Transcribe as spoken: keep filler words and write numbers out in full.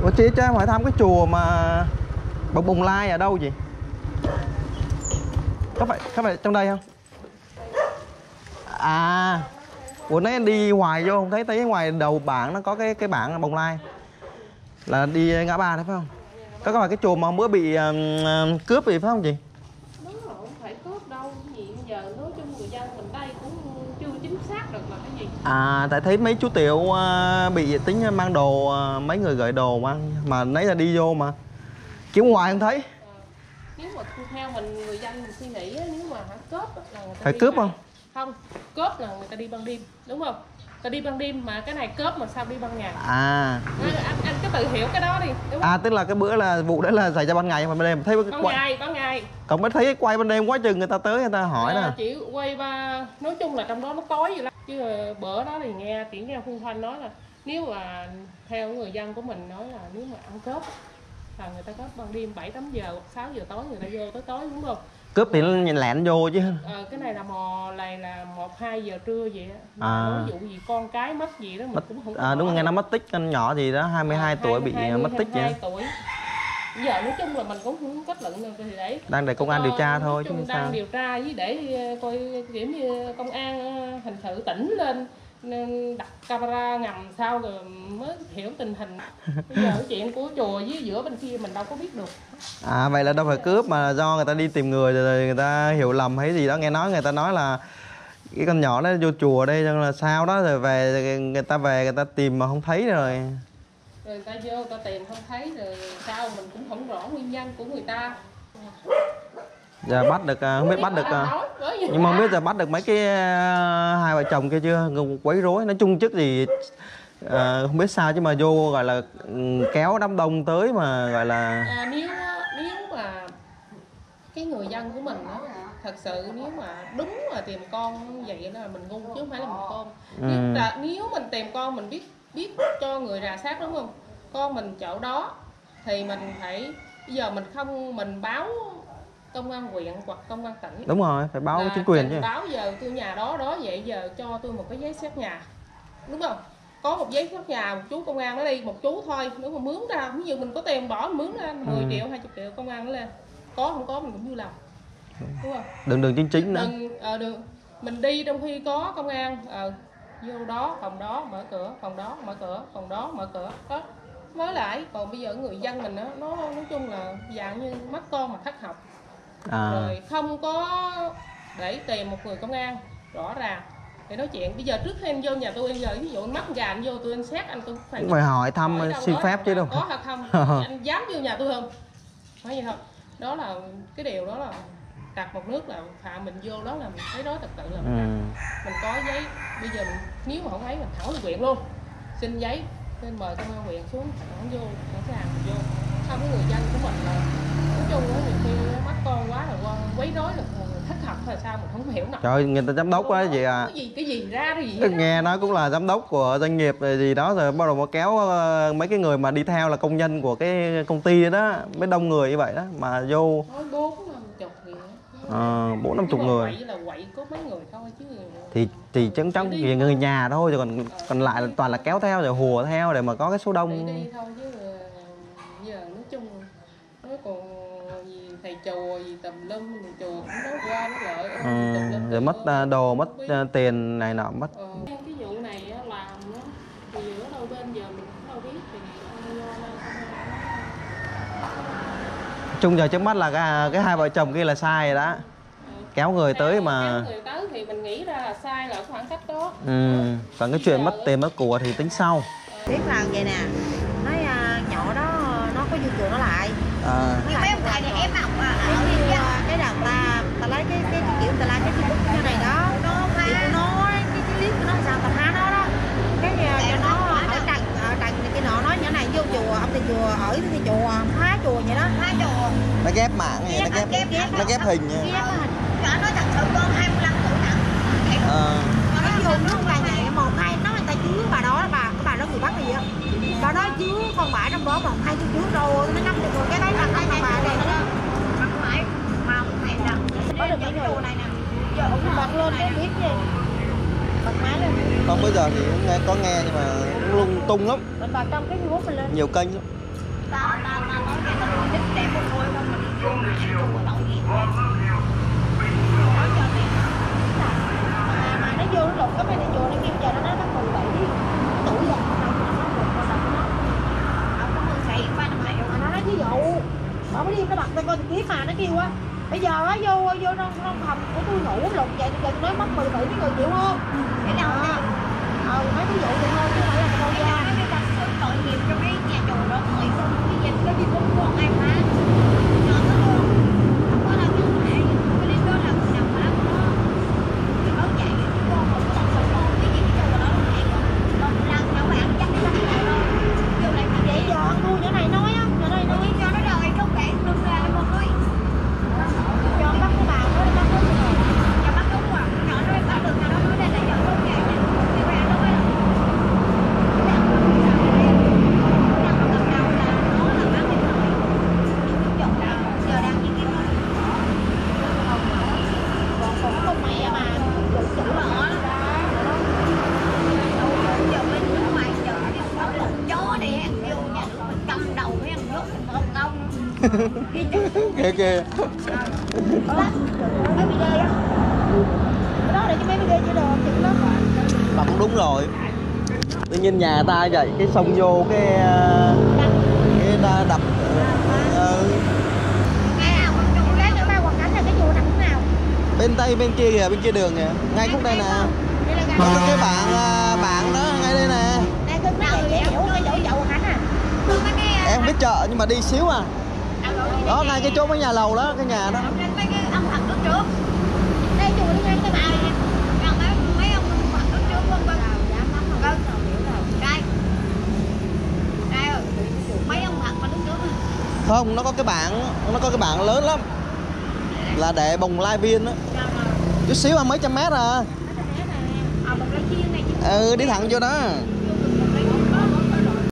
Ủa chị cho em hỏi thăm cái chùa mà Bồng Bồng Lai ở đâu gì? Có phải có phải trong đây không? À, ủa nãy em đi ngoài vô không thấy, thấy ngoài đầu bảng nó có cái cái bảng Bồng Lai. Là đi ngã ba đấy phải không? Có có phải cái chùa mà bữa bị uh, cướp gì phải không chị? Đúng rồi, không phải cướp đâu, gì bây giờ nói chung người dân mình đây cũng chưa chính xác được là cái gì. À, tại thấy mấy chú Tiểu uh, bị tính mang đồ, uh, mấy người gửi đồ mà mà nãy là đi vô mà kiếm ngoài không thấy. À, nếu mà theo mình người dân mình suy nghĩ á, nếu mà hả cướp là người ta phải đi cướp ngoài. không? Không, cướp là người ta đi ban đêm, đúng không? Ta đi ban đêm mà cái này cướp mà sao đi ban ngày? À, anh, anh cứ tự hiểu cái đó đi, đúng không? À, tức là cái bữa là vụ đấy là xảy ra ban ngày mà ban đêm thấy cái ban quay... ngày, ban ngày. Còn mới thấy cái quay ban đêm quá chừng người ta tới người ta hỏi à, nè. Chỉ quay ba, nói chung là trong đó nó tối vậy lắm. Chứ bữa đó thì nghe tiếng nghe Phương Thanh nói là nếu mà theo người dân của mình nói là nếu mà ăn cướp là người ta có ban đêm bảy tám giờ hoặc sáu giờ tối người ta vô tới tối, đúng không? Cướp thì nó lẹn vô chứ. Ờ, cái này là mò này là một hai giờ trưa vậy á. À. Nói dụ gì con cái mất gì đó mình mất, cũng không. À, đúng rồi, nghe nó mất tích con nhỏ gì đó hai mươi hai à, tuổi bị hai mươi, mất tích vậy. Tuổi. Giờ nói chung là mình cũng không kết luận được thì đấy. Đang để công an điều tra thôi chứ đang sao. điều tra với để coi kiểu như công an hình sự tỉnh lên nên đặt camera ngầm sao rồi mới hiểu tình hình. Bây giờ chuyện của chùa với giữa bên kia mình đâu có biết được. À, vậy là đâu phải cướp mà do người ta đi tìm người rồi người ta hiểu lầm hay gì đó, nghe nói người ta nói là cái con nhỏ đó vô chùa đây là sao đó rồi về người ta về người ta tìm mà không thấy rồi. Rồi người ta vô người ta tìm không thấy rồi sao mình cũng không rõ nguyên nhân của người ta. Giờ bắt được không biết bắt được nhưng mà không biết giờ bắt được mấy cái hai vợ chồng kia chưa, quấy rối nói chung trước gì à, không biết sao chứ mà vô gọi là kéo đám đông tới mà gọi là à, nếu nếu mà cái người dân của mình đó thật sự nếu mà đúng là tìm con vậy là mình ngu chứ không phải là mình con. Ừ. Nếu, là, nếu mình tìm con mình biết biết cho người rà sát, đúng không? Con mình chỗ đó thì mình phải bây giờ mình không mình báo công an huyện hoặc công an tỉnh. Đúng rồi, phải báo chính quyền chứ. Báo giờ tôi nhà đó đó vậy giờ cho tôi một cái giấy xét nhà, đúng không? Có một giấy xét nhà, một chú công an nó đi một chú thôi, nếu mà mướn ra ví dụ mình có tiền bỏ mướn ra mười ừ. triệu hai mươi triệu công an nó lên, có không có mình cũng vui lòng, đúng không? Đường đường chính chính nữa. Đừng, à, đường mình đi trong khi có công an à, vô đó phòng đó mở cửa, phòng đó mở cửa, phòng đó mở cửa đó mới lại. Còn bây giờ người dân mình đó, nó nói chung là dạng như mất con mà thất học. À. Rồi không có để tìm một người công an rõ ràng để nói chuyện. Bây giờ trước khi anh vô nhà tôi, bây giờ ví dụ anh mắc gà anh vô tôi anh xét anh tôi phải phải hỏi thăm xin phép chứ đâu có hay không. Anh dám vô nhà tôi không, phải gì không? Đó là cái điều đó là đặt một nước là phạm mình vô đó là mình thấy đó thật sự là mình, ừ. mình có giấy. Bây giờ mình nếu mà không thấy mình thẳng lên huyện luôn xin giấy nên mời công an huyện xuống thẳng vô sẵn sàng mình vô. Không cái người dân của mình là nói chung đó nhiều khi mắc con quá là quấy rối là thất học hay sao mình không hiểu nào. Trời ơi, người ta giám đốc á gì à. Cái gì cái gì ra cái gì. Nghe nói cũng là giám đốc của doanh nghiệp rồi gì đó rồi bắt đầu mà kéo mấy cái người mà đi theo là công nhân của cái công ty đó, mới đông người như vậy đó mà vô. Nói bốn năm chục gì Ờ, bốn năm chục người. Quậy là quậy có mấy người thôi chứ. Thì thì chắc chắn vì người nhà thôi, rồi còn còn lại là toàn là kéo theo rồi hùa theo để mà có cái số đông. Đi, đi thôi chứ giờ nói chung nói còn gì thầy chùa gì tùm lum thì chùa cũng nói qua nói lại. Ừ, rồi mất đồ mất tiền này nọ mất. Ừ. Cái vụ này làm đó thì giữa đôi bên giờ mình cũng đâu biết thì chung giờ trước mắt là cái, cái hai vợ chồng kia là sai rồi đó. Ừ. Kéo người tới mà kéo người tới thì mình nghĩ ra là sai là khoảng cách đó. Ừ. Còn cái chuyện mất tiền mất của thì tính sau. Biết là vậy nè, nói uh, nhỏ đó nó có dư chùa nó lại. À. Nhưng mấy ông thầy này em học à, cái đợt ta ta lấy cái cái, cái kiểu ta lấy cái Facebook như này đó, nó kiểu nó cái cái clip của nó sao ta phá nó đó, cái cho nó ở trần ở trần cái nọ nói nhỏ này vô chùa ông thầy chùa ở cái chùa phá chùa vậy đó, phá chùa. Nó ghép mạng này, nó ghép, ghép, ghép nó ghép hình nha. Ghép hình. Nhỏ nói thật sự con hai mươi lăm tuổi nặng. Ờ. Nó vô nước là nhẹ một hai nó người ta chứa bà đó bà cái bà đó người Bắc gì á. Bà đó chứa con bãi trong đó một hai tôi chứa rồi nó năm được rồi cái đấy là cái mà bà này đó. Mặt phải màu mẹ nè. Có được cái đồ này nè. Giờ ông bật lên cái biết gì. Bật máy lên. Không bây giờ thì nghe có nghe nhưng mà lung tung lắm. Mình bật trong cái group mình lên. Nhiều kênh lắm. ta ta ta nói cái tao thích đẹp một thôi không mà đi vô mà ăn không có tội nghiệp nói cho mẹ mà mà nó vô nó lục cái mấy đi vô nó kêu giờ nó nói nó mười bảy tuổi rồi đâu nó nó một con đầu nó đâu có mười xị ba năm triệu mà nó nói ví dụ bảo mới đi nó bật lên coi ký mà nó kêu á bây giờ á vô vô trong trong phòng của tôi ngủ lục vậy bây giờ tôi nói mất mười bảy người chịu không cái đâu ờ nói ví dụ vậy thôi chứ phải là đâu ra cái ta tội nghiệp cho mấy nhà chùa đó người không cái gì cái gì cũng con ai mà nó luôn không có làm những này cái đi đó là nằm má của nó thì nó chạy con không có con con cái gì cái chùa đó nó chạy còn lần nhau bạn chắc cái lần này thôi vô này mà vậy giờ tôi chỗ này nói á chỗ này nói cho nó đời không kể đừng ra một nói cho bắt cái bà nó bắt đúng rồi cho bắt đúng rồi nhỏ nó bắt được nào nó nói đây là giờ không chạy thì ra nó mới kìa kìa mà cũng đúng rồi tự nhiên nhà ta vậy cái sông vô cái cái ta đập ừ. Bên tây bên kia kìa bên kia đường kìa ngay khúc đây nè có cái bạn bạn đó ngay đây nè em không biết chợ nhưng mà đi xíu à đó ngay cái chỗ mấy nhà lầu đó cái nhà đó mấy cái ông Phật lúc trước đây chùa đi ngang cái bà này gần mấy mấy ông Phật lúc trước không vâng vâng đây đây mấy ông Phật mà lúc trước không nó có cái bảng nó có cái bảng lớn lắm là để bồng lai viên á chút xíu à mấy trăm mét à ừ đi thẳng vô đó